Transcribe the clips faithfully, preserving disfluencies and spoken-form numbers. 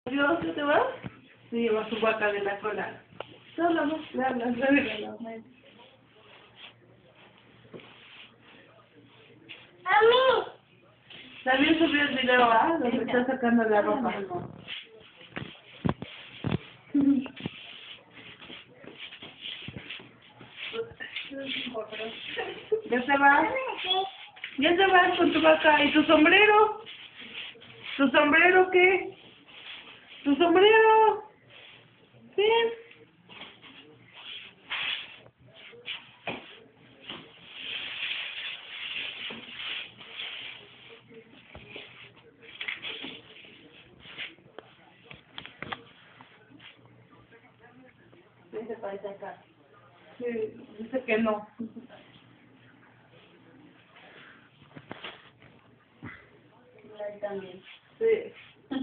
¿Dios, ¿qué te vas? Se lleva su vaca de la cola. Solo no, la, la, la, la, la, la. A mí. También subió el video, ¿ah? Donde está sacando la ropa. ¿Ya te vas? ¿Ya te vas con tu vaca? ¿Y tu sombrero? ¿Tu sombrero qué? ¿Tu sombrero? ¿Sí? Dice para sacar. Sí, dice que no. Ahí también. Sí.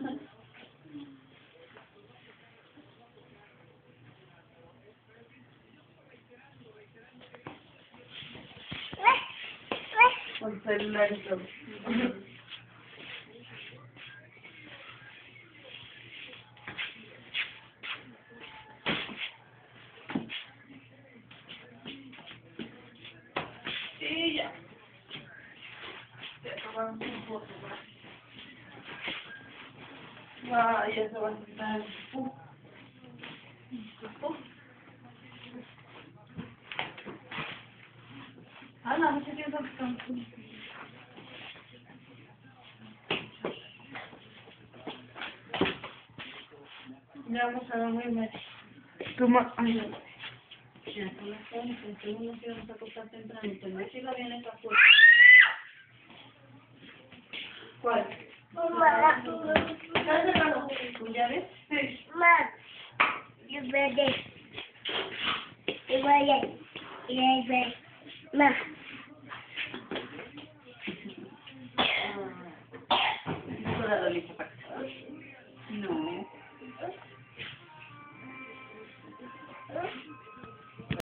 Con celular y todo. Y ya. Ya tomamos un poco más. Ah, ya se va a quitar. Uh. Uh. Ah, no, mucho tiempo que estamos. Ya vamos a dormirme. Toma. Ay, no. Ya son las once, entonces nos íbamos a acostar temprano. Te me chica viene para afuera. ¿Cuál? Mamá. ¿Está cerrado? ¿Ya ves? Sí. Mamá. Yo veré. Yo veré. Yo veré. Mamá. Eso era la lista.